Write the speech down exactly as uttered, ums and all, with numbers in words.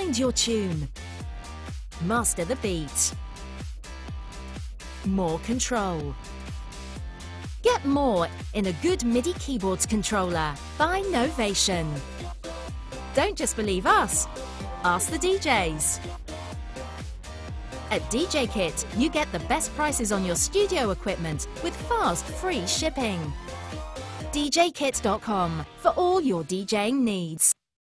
Find your tune. Master the beat. More control. Get more in a good MIDI keyboards controller by Novation. Don't just believe us, ask the D Js. At djkit, you get the best prices on your studio equipment with fast, free shipping. d j kit dot com for all your DJing needs.